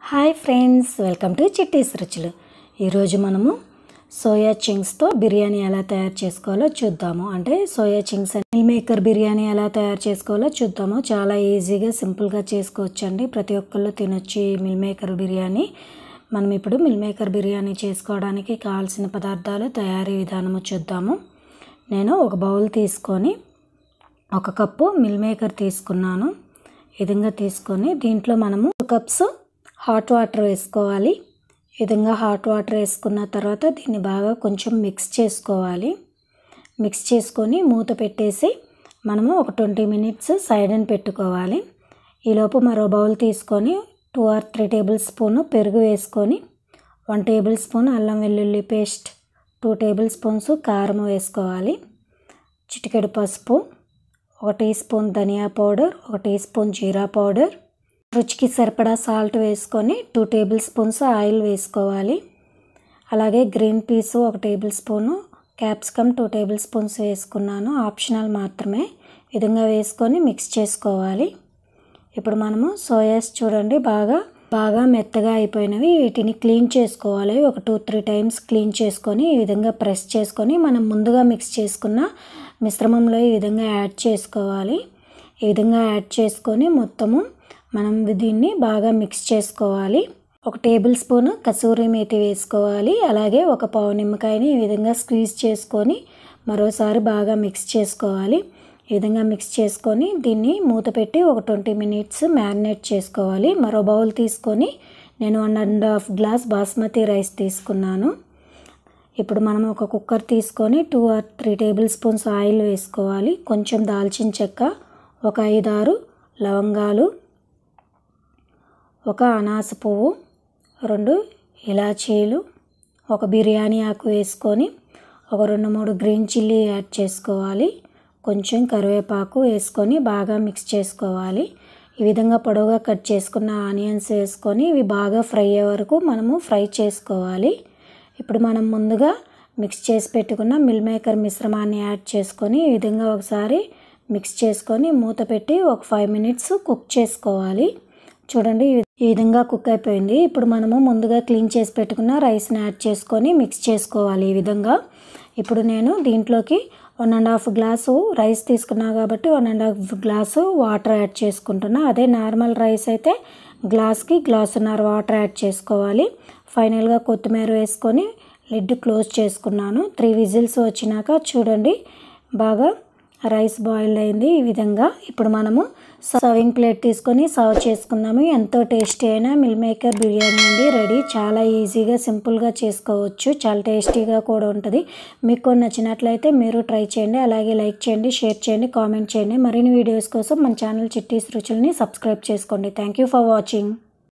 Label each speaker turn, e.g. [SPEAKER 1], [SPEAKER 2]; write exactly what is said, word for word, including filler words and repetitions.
[SPEAKER 1] Hi friends, welcome to Chitti's Ruchulu. ఈరోజు మనము soya చింక్స్తో biryani ఎలా తయారు చేసుకోవాలో చూద్దాము. అంటే soya chunks and meal maker biryani ఎలా తయారు చేసుకోవాలో చూద్దాము. చాలా ఈజీగా సింపుల్గా చేసుకోవచ్చు అండి. ప్రతి ఒక్కళ్ళు తినొచ్చు ఈ మిల్ మేకర్ బిర్యానీ. మనం ఇప్పుడు మిల్ మేకర్ బిర్యానీ చేసుకోవడానికి కావాల్సిన పదార్థాలు, తయారీ విధానము చూద్దాము. నేను ఒక బౌల్ తీసుకొని ఒక కప్పు మిల్ మేకర్ తీసుకున్నాను. ఈ విధంగా తీసుకొని దీంట్లో మనము టూ కప్స్ హాట్ వాటర్ వేసుకోవాలి. ఈ విధంగా హాట్ వాటర్ వేసుకున్న తర్వాత దీన్ని బాగా కొంచెం మిక్స్ చేసుకోవాలి. మిక్స్ చేసుకొని మూత పెట్టేసి మనము ఒక ట్వంటీ మినిట్స్ సైడ్ అని పెట్టుకోవాలి. ఈలోపు మరో బౌల్ తీసుకొని two or three tablespoon పెరుగు వేసుకొని వన్ టేబుల్ స్పూన్ అల్లం వెల్లుల్లి పేస్ట్, టూ టేబుల్ స్పూన్స్ కారం వేసుకోవాలి. చిటికెడు పసుపు, ఒక టీ స్పూన్ ధనియా పౌడర్, ఒక టీ స్పూన్ జీరా పౌడర్, రుచికి సరిపడా సాల్ట్ వేసుకొని టూ టేబుల్ స్పూన్స్ ఆయిల్ వేసుకోవాలి. అలాగే గ్రీన్ పీసు ఒక tablespoon, capsicum two tablespoons వేసుకున్నాను, ఆప్షనల్ మాత్రమే. విధంగా వేసుకొని మిక్స్ చేసుకోవాలి. ఇప్పుడు మనము సోయాస్ చూడండి బాగా బాగా మెత్తగా అయిపోయినవి. వీటిని క్లీన్ చేసుకోవాలి. ఒక టూ త్రీ టైమ్స్ క్లీన్ చేసుకొని ఈ విధంగా ప్రెస్ చేసుకొని మనం ముందుగా మిక్స్ చేసుకున్న మిశ్రమంలో ఈ విధంగా యాడ్ చేసుకోవాలి. ఈ విధంగా యాడ్ చేసుకొని మొత్తము మనం దీన్ని బాగా మిక్స్ చేసుకోవాలి. ఒక టేబుల్ స్పూన్ కసూరి మేతి వేసుకోవాలి. అలాగే ఒక పావు నిమ్మకాయని ఈ విధంగా స్క్వీజ్ చేసుకొని మరోసారి బాగా మిక్స్ చేసుకోవాలి. ఈ విధంగా మిక్స్ చేసుకొని దీన్ని మూత పెట్టి ఒక ట్వంటీ మినిట్స్ మ్యారినేట్ చేసుకోవాలి. మరో బౌల్ తీసుకొని నేను one and half glass basmati rice తీసుకున్నాను. ఇప్పుడు మనం ఒక కుక్కర్ తీసుకొని two or three tablespoons oil వేసుకోవాలి. కొంచెం దాల్చిన చెక్క, ఒక ఐదారు లవంగాలు, ఒక అనాస పువ్వు, రెండు ఇలాచీలు, ఒక బిర్యానీ ఆకు వేసుకొని ఒక రెండు మూడు గ్రీన్ చిల్లీ యాడ్ చేసుకోవాలి. కొంచెం కరివేపాకు వేసుకొని బాగా మిక్స్ చేసుకోవాలి. ఈ విధంగా పొడవుగా కట్ చేసుకున్న ఆనియన్స్ వేసుకొని ఇవి బాగా ఫ్రై అయ్యే వరకు మనము ఫ్రై చేసుకోవాలి. ఇప్పుడు మనం ముందుగా మిక్స్ చేసి పెట్టుకున్న మిల్ మేకర్ మిశ్రమాన్ని యాడ్ చేసుకొని ఈ విధంగా ఒకసారి మిక్స్ చేసుకొని మూత పెట్టి ఒక ఫైవ్ మినిట్స్ కుక్ చేసుకోవాలి. చూడండి ఈ విధంగా కుక్ అయిపోయింది. ఇప్పుడు మనము ముందుగా క్లీన్ చేసి పెట్టుకున్న రైస్ని యాడ్ చేసుకొని మిక్స్ చేసుకోవాలి. ఈ విధంగా ఇప్పుడు నేను దీంట్లోకి one and half glass rice తీసుకున్నా కాబట్టి one and half glass water add చేసుకుంటున్నా. అదే నార్మల్ రైస్ అయితే గ్లాస్కి గ్లాసున్నర వాటర్ యాడ్ చేసుకోవాలి. ఫైనల్గా కొత్తిమీర వేసుకొని లిడ్ క్లోజ్ చేసుకున్నాను. త్రీ విజిల్స్ వచ్చినాక చూడండి బాగా రైస్ బాయిల్ అయింది. ఈ విధంగా ఇప్పుడు మనము సర్వింగ్ ప్లేట్ తీసుకొని సర్వ్ చేసుకుందాము. ఎంతో టేస్టీ అయిన మిల్ మేకర్ బిర్యానీ అండి రెడీ. చాలా ఈజీగా సింపుల్గా చేసుకోవచ్చు. చాలా టేస్టీగా కూడా ఉంటుంది. మీకు నచ్చినట్లయితే మీరు ట్రై చేయండి. అలాగే లైక్ చేయండి, షేర్ చేయండి, కామెంట్ చేయండి. మరిన్ని వీడియోస్ కోసం మన ఛానల్ చిట్టీస్ రుచులని సబ్స్క్రైబ్ చేసుకోండి. Thank you for watching.